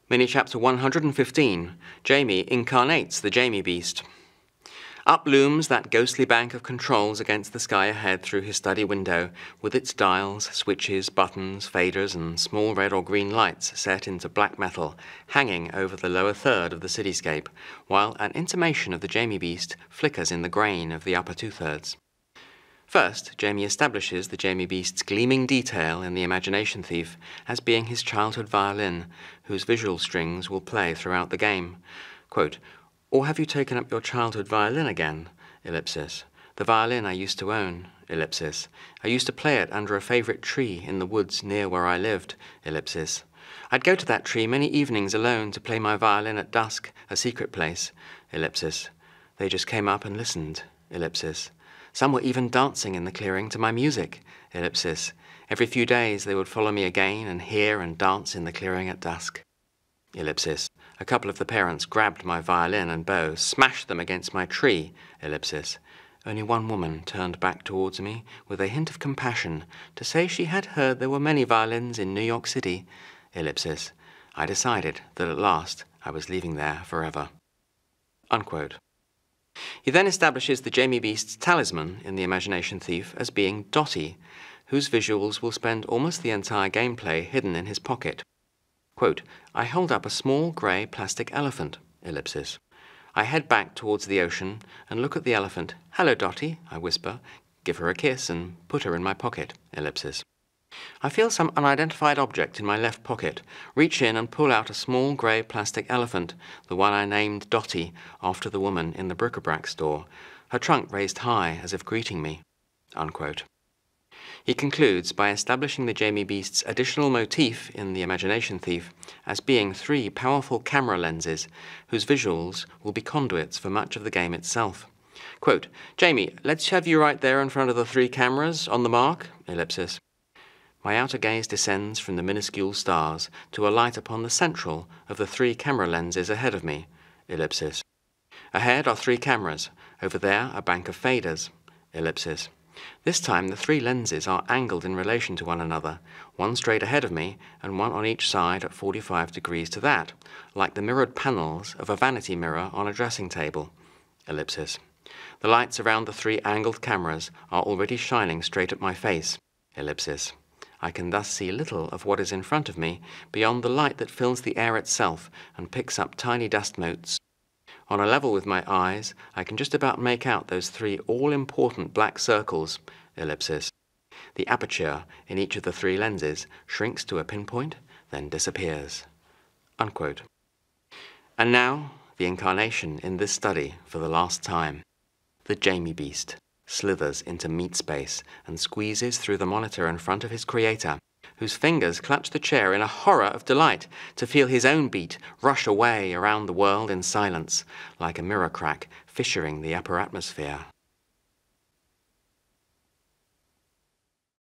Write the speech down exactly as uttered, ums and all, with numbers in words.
Mini-chapter one hundred fifteen, Jaymi incarnates the Jaymi Beast. Up looms that ghostly bank of controls against the sky ahead through his study window, with its dials, switches, buttons, faders, and small red or green lights set into black metal, hanging over the lower third of the cityscape, while an intimation of the Jaymi Beast flickers in the grain of the upper two-thirds. First, Jaymi establishes the Jaymi Beast's gleaming detail in the imagination thief as being his childhood violin, whose visual strings will play throughout the game. Quote, "Or have you taken up your childhood violin again? Ellipsis. The violin I used to own. Ellipsis. I used to play it under a favourite tree in the woods near where I lived. Ellipsis. I'd go to that tree many evenings alone to play my violin at dusk, a secret place. Ellipsis. They just came up and listened. Ellipsis. Some were even dancing in the clearing to my music. Ellipsis. Every few days they would follow me again and hear and dance in the clearing at dusk. Ellipsis. A couple of the parents grabbed my violin and bow, smashed them against my tree. Ellipsis. Only one woman turned back towards me with a hint of compassion to say she had heard there were many violins in New York City. Ellipsis. I decided that at last I was leaving there forever." Unquote. He then establishes the Jaymi Beast's talisman in the imagination thief as being Dotty, whose visuals will spend almost the entire gameplay hidden in his pocket. Quote, "I hold up a small grey plastic elephant. Ellipsis. I head back towards the ocean and look at the elephant. Hallo Dotty, I whisper, give her a kiss and put her in my pocket. Ellipsis. I feel some unidentified object in my left pocket, reach in and pull out a small grey plastic elephant, the one I named Dotty after the woman in the bric-a-brac store, her trunk raised high as if greeting me." Unquote. He concludes by establishing the Jaymi Beast's additional motif in the imagination thief as being three powerful camera lenses whose visuals will be conduits for much of the game itself. Quote, "Jaymi, let's have you right there in front of the three cameras, on the mark. Ellipsis. My outer gaze descends from the minuscule stars to alight upon the central of the three camera lenses ahead of me. Ellipsis. Ahead are three cameras, over there a bank of faders. Ellipsis. This time the three lenses are angled in relation to one another, one straight ahead of me and one on each side at forty-five degrees to that, like the mirrored panels of a vanity mirror on a dressing table. Ellipsis. The lights around the three angled cameras are already shining straight at my face. Ellipsis. I can thus see little of what is in front of me beyond the light that fills the air itself and picks up tiny dust motes. On a level with my eyes, I can just about make out those three all-important black circles. Ellipsis. The aperture in each of the three lenses shrinks to a pinpoint, then disappears." Unquote. And now, the incarnation in this study for the last time. The Jaymi Beast slithers into meat space and squeezes through the monitor in front of his creator, whose fingers clutch the chair in a horror of delight to feel his own beat rush away around the world in silence, like a mirror crack fissuring the upper atmosphere.